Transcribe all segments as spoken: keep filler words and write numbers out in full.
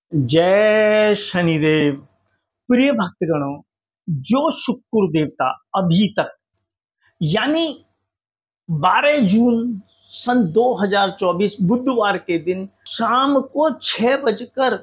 जय शनिदेव। प्रिय भक्तगणों, जो शुक्र देवता अभी तक यानी बारह जून सन दो हज़ार चौबीस बुधवार के दिन शाम को छह बजकर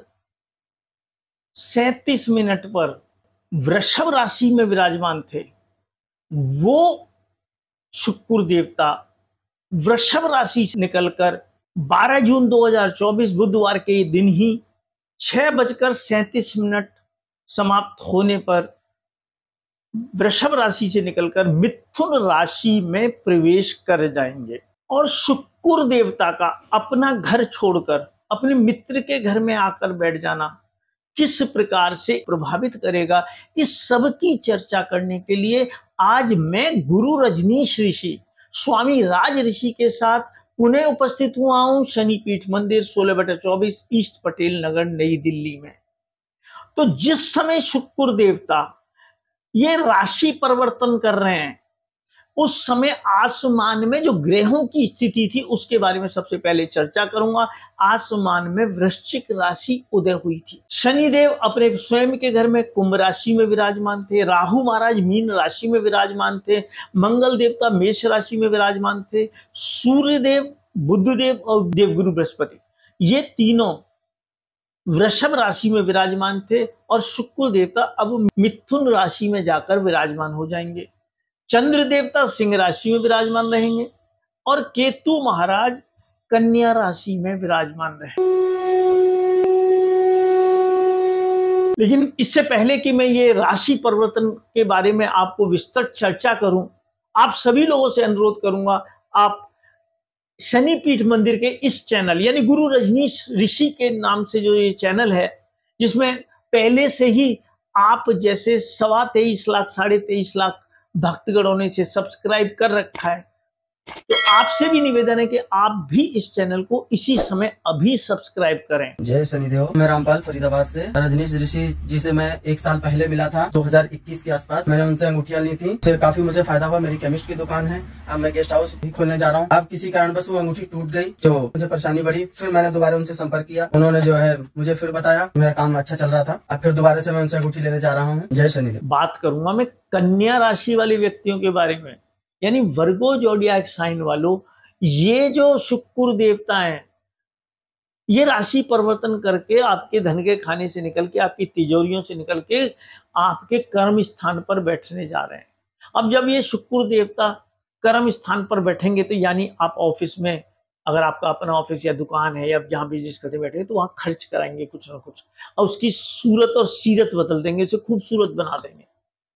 सैंतीस मिनट पर वृषभ राशि में विराजमान थे, वो शुक्र देवता वृषभ राशि से निकलकर बारह जून दो हज़ार चौबीस बुधवार के दिन ही छह बजकर सैंतीस मिनट समाप्त होने पर वृषभ राशि से निकलकर मिथुन राशि में प्रवेश कर जाएंगे। और शुक्र देवता का अपना घर छोड़कर अपने मित्र के घर में आकर बैठ जाना किस प्रकार से प्रभावित करेगा, इस सब की चर्चा करने के लिए आज मैं गुरु रजनीश ऋषि स्वामी राज ऋषि के साथ पुणे उपस्थित हुआ हूं, शनिपीठ मंदिर सोलह बटा चौबीस ईस्ट पटेल नगर नई दिल्ली में। तो जिस समय शुक्र देवता ये राशि परिवर्तन कर रहे हैं, उस समय आसमान में जो ग्रहों की स्थिति थी उसके बारे में सबसे पहले चर्चा करूंगा। आसमान में वृश्चिक राशि उदय हुई थी। शनिदेव अपने स्वयं के घर में कुंभ राशि में विराजमान थे, राहु महाराज मीन राशि में विराजमान थे, मंगल देवता मेष राशि में विराजमान थे, सूर्य देव, बुध देव और देवगुरु बृहस्पति ये तीनों वृषभ राशि में विराजमान थे और शुक्र देवता अब मिथुन राशि में जाकर विराजमान हो जाएंगे। चंद्र देवता सिंह राशि में विराजमान रहेंगे और केतु महाराज कन्या राशि में विराजमान रहेंगे। लेकिन इससे पहले कि मैं ये राशि परिवर्तन के बारे में आपको विस्तृत चर्चा करूं, आप सभी लोगों से अनुरोध करूंगा, आप शनिपीठ मंदिर के इस चैनल यानी गुरु रजनीश ऋषि के नाम से जो ये चैनल है, जिसमें पहले से ही आप जैसे सवा तेईस लाख साढ़े तेईस लाख भक्तगणों ने इसे सब्सक्राइब कर रखा है, तो आपसे भी निवेदन है कि आप भी इस चैनल को इसी समय अभी सब्सक्राइब करें। जय शनिदेव। मैं रामपाल फरीदाबाद से रजनीश ऋषि जी से मैं एक साल पहले मिला था दो हज़ार इक्कीस के आसपास। मैंने उनसे अंगूठियां ली थी, उससे काफी मुझे फायदा हुआ। मेरी केमिस्ट की दुकान है, अब मैं गेस्ट हाउस भी खोलने जा रहा हूँ। अब किसी कारण बस वो अंगूठी टूट गई, जो मुझे परेशानी बढ़ी। फिर मैंने दोबारा उनसे संपर्क किया, उन्होंने जो है मुझे फिर बताया, मेरा काम अच्छा चल रहा था। अब फिर दोबारा से मैं उनसे अंगूठी लेने जा रहा हूँ। जय शनिदेव। बात करूंगा मैं कन्या राशि वाले व्यक्तियों के बारे में, यानी वर्गो जोडियाक साइन वालों। ये जो शुक्र देवता हैं, ये राशि परिवर्तन करके आपके धन के खाने से निकल के, आपकी तिजोरियों से निकल के आपके कर्म स्थान पर बैठने जा रहे हैं। अब जब ये शुक्र देवता कर्म स्थान पर बैठेंगे तो यानी आप ऑफिस में, अगर आपका अपना ऑफिस या दुकान है या जहां बिजनेस करते बैठे तो वहां खर्च कराएंगे कुछ ना कुछ, और उसकी सूरत और सीरत बदल देंगे, उसे खूबसूरत बना देंगे।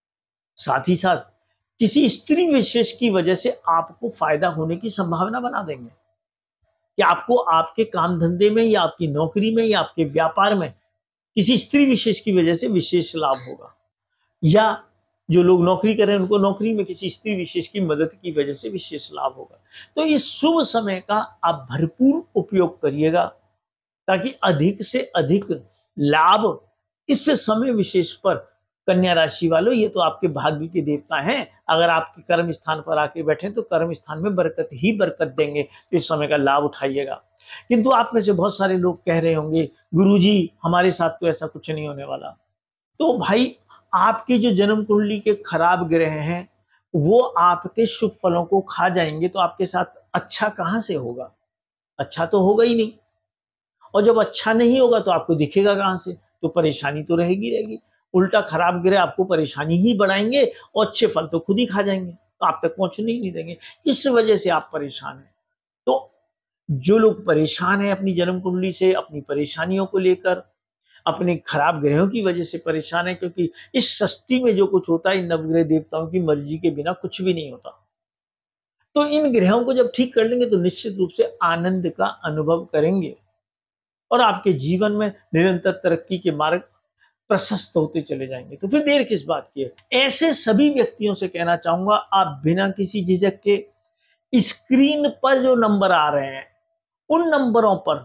साथ ही साथ किसी स्त्री विशेष की वजह से आपको फायदा होने की संभावना बना देंगे कि आपको आपके काम धंधे में या आपकी नौकरी में या आपके व्यापार में किसी स्त्री विशेष की वजह से विशेष लाभ होगा, या जो लोग नौकरी कर रहे हैं उनको नौकरी में किसी स्त्री विशेष की मदद की वजह से विशेष लाभ होगा। तो इस शुभ समय का आप भरपूर उपयोग करिएगा ताकि अधिक से अधिक लाभ इस समय विशेष पर। कन्या राशि वालों, ये तो आपके भाग्य के देवता हैं। अगर आपके कर्म स्थान पर आके बैठे तो कर्म स्थान में बरकत ही बरकत देंगे, तो इस समय का लाभ उठाइएगा। किंतु आप में से बहुत सारे लोग कह रहे होंगे, गुरुजी हमारे साथ तो ऐसा कुछ नहीं होने वाला। तो भाई, आपकी जो जन्म कुंडली के खराब ग्रह हैं वो आपके शुभ फलों को खा जाएंगे, तो आपके साथ अच्छा कहां से होगा? अच्छा तो होगा ही नहीं। और जब अच्छा नहीं होगा तो आपको दिखेगा कहां से? तो परेशानी तो रहेगी रहेगी। उल्टा खराब ग्रह आपको परेशानी ही बढ़ाएंगे और अच्छे फल तो खुद ही खा जाएंगे, तो आप तक पहुंचने ही नहीं देंगे। इस वजह से आप परेशान हैं। तो जो लोग परेशान हैं अपनी जन्म कुंडली से, अपनी परेशानियों को लेकर, अपने खराब ग्रहों की वजह से परेशान है, क्योंकि इस सृष्टि में जो कुछ होता है इन नवग्रह देवताओं की मर्जी के बिना कुछ भी नहीं होता। तो इन ग्रहों को जब ठीक कर लेंगे तो निश्चित रूप से आनंद का अनुभव करेंगे और आपके जीवन में निरंतर तरक्की के मार्ग प्रशस्त होते चले जाएंगे। तो फिर देर किस बात की है? ऐसे सभी व्यक्तियों से कहना चाहूंगा, आप बिना किसी झिझक के स्क्रीन पर जो नंबर आ रहे हैं उन नंबरों पर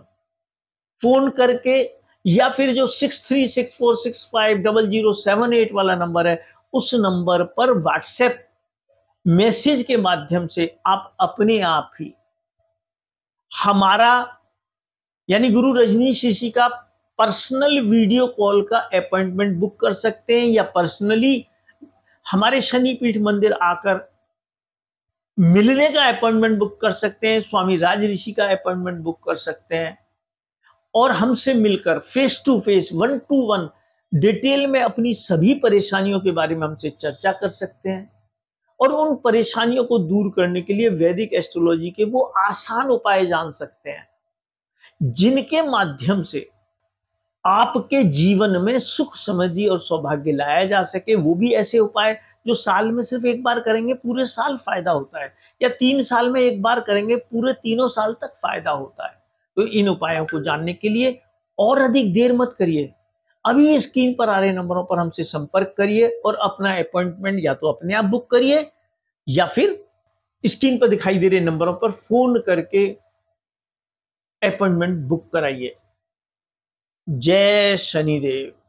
फोन करके, या फिर जो six three six four six five double zero seven eight वाला नंबर है उस नंबर पर व्हाट्सएप मैसेज के माध्यम से आप अपने आप ही हमारा यानी गुरु रजनीश ऋषि का पर्सनल वीडियो कॉल का अपॉइंटमेंट बुक कर सकते हैं या पर्सनली हमारे शनिपीठ मंदिर आकर मिलने का अपॉइंटमेंट बुक कर सकते हैं, स्वामी राज ऋषि का अपॉइंटमेंट बुक कर सकते हैं और हमसे मिलकर face to face one to one detail में अपनी सभी परेशानियों के बारे में हमसे चर्चा कर सकते हैं और उन परेशानियों को दूर करने के लिए वैदिक एस्ट्रोलॉजी के वो आसान उपाय जान सकते हैं जिनके माध्यम से आपके जीवन में सुख समृद्धि और सौभाग्य लाया जा सके। वो भी ऐसे उपाय जो साल में सिर्फ एक बार करेंगे पूरे साल फायदा होता है, या तीन साल में एक बार करेंगे पूरे तीनों साल तक फायदा होता है। तो इन उपायों को जानने के लिए और अधिक देर मत करिए, अभी स्क्रीन पर आ रहे नंबरों पर हमसे संपर्क करिए और अपना अपॉइंटमेंट या तो अपने आप बुक करिए या फिर स्क्रीन पर दिखाई दे रहे नंबरों पर फोन करके अपॉइंटमेंट बुक कराइए। जय शनिदेव।